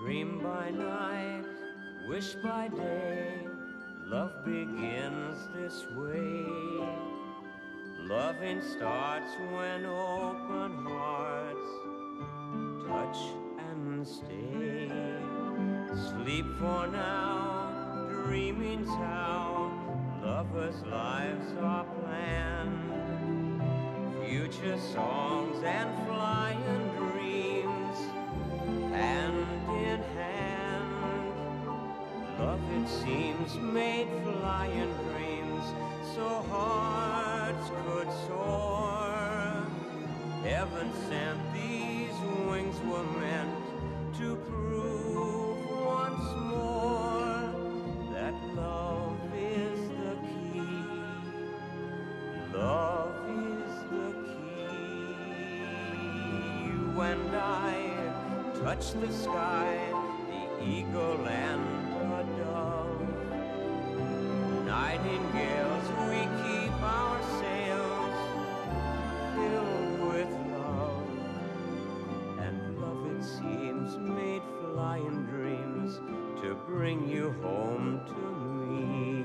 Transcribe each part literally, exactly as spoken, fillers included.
Dream by night, wish by day, love begins this way. Loving starts when open hearts touch and stay. Sleep for now, dreaming's how lovers' lives are planned. Future songs and flying dreams, hand in hand. Love, it seems, made flying dreams so hearts could soar. Heaven sent these wings were meant to prove once more that love is the key. Love is the key. You and I touch the sky, the eagle and the dove. Nightingales, we keep our sails filled with love. And love, it seems, made flying dreams to bring you home to me.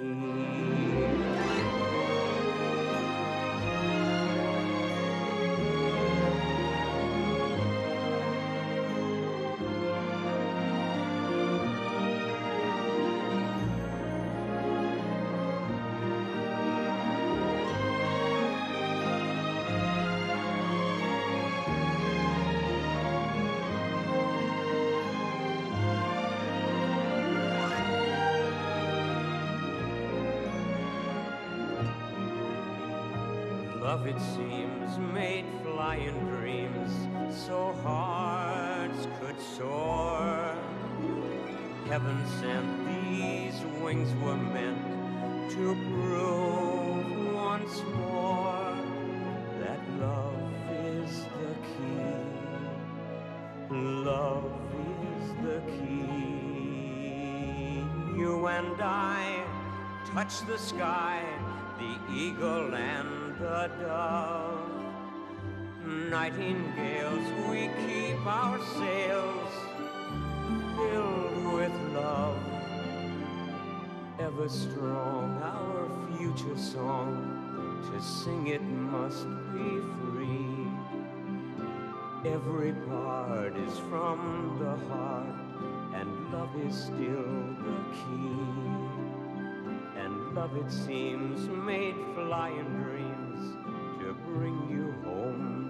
Love, it seems, made flying dreams so hearts could soar. Heaven sent these wings were meant to prove once more that love is the key. Love is the key. You and I touch the sky, the eagle and the dove. Nightingales, we keep our sails filled with love. Ever strong, our future song, to sing it must be free. Every part is from the heart, and love is still the key. And love, it seems, made flying dreams to bring you home